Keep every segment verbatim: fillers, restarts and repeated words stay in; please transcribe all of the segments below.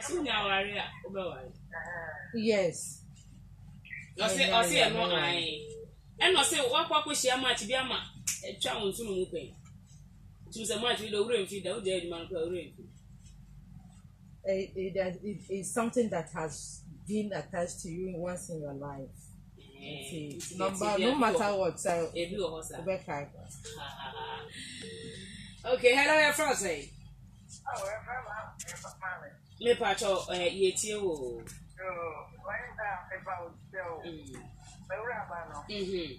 Yes. I say, I say, no, I. And I say, what what was she a match be a man? A child soon will pay. Choose a match with the rain feed out there, man. It is something that has been attached to you once in your life. It's number, no matter what. So, okay, hello, your friend say. Me pacho, eh, yeti o. Mhm.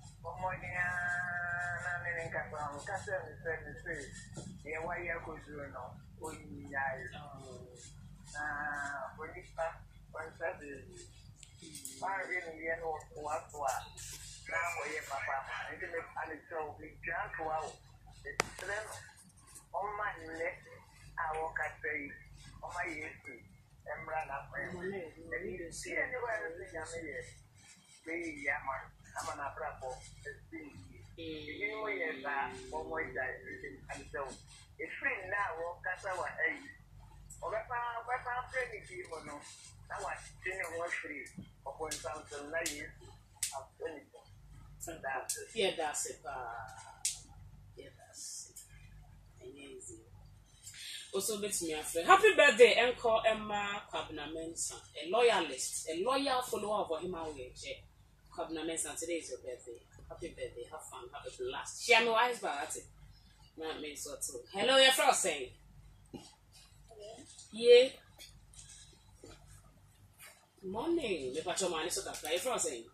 I'm an apple. You know, yes, one more time, and so it's free now. That's our age. Or if I'm friendly people, no, I was senior one free or one thousand nine years of anything. And that's it. Yeah, that's it. Yeah, that's it. Amazing. Also, let me afraid. Happy birthday, Uncle Emma Kwabena Mensah, a loyalist, a loyal follower of him. Kwabena Mensah, today is your birthday. Happy birthday, have fun, have a blast. Share my wife's party. Not me so too. Hello, your friend saying. Yeah. Morning. Me pacho mani so that your friend saying.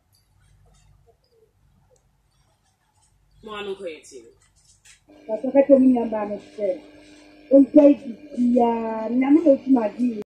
Mo anu ko yeti. Pacho ka to mi amba me se. On kai ya na mo to ma di.